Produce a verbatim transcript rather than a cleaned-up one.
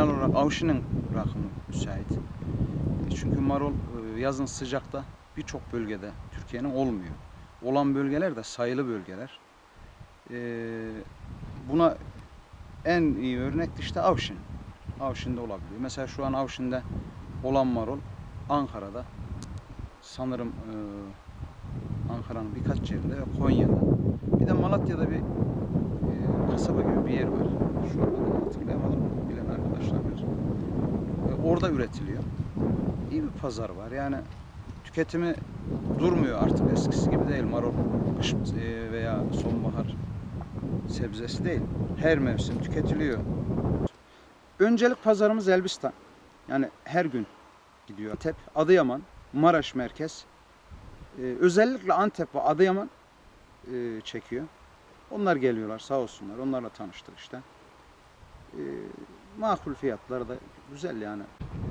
genel olarak Avşin'in rakımı müsait. Çünkü marul yazın sıcakta birçok bölgede Türkiye'nin olmuyor. Olan bölgeler de sayılı bölgeler. Buna en iyi örnek işte Avşin. Avşin'de olabiliyor. Mesela şu an Avşin'de olan marul Ankara'da, sanırım e, Ankara'nın birkaç yerinde ve Konya'da. Bir de Malatya'da bir e, kasaba gibi bir yer var. Şu an hatırlayamadım. Bilen arkadaşlar bilir. E, orada üretiliyor. İyi bir pazar var. Yani tüketimi durmuyor artık. Eskisi gibi değil. Marul kış e, veya sonbahar sebzesi değil. Her mevsim tüketiliyor. Öncelik pazarımız Elbistan. Yani her gün gidiyor. Antep, Adıyaman, Maraş merkez. Ee, özellikle Antep ve Adıyaman e, çekiyor. Onlar geliyorlar sağ olsunlar. Onlarla tanıştık işte. Ee, makul fiyatları da güzel yani.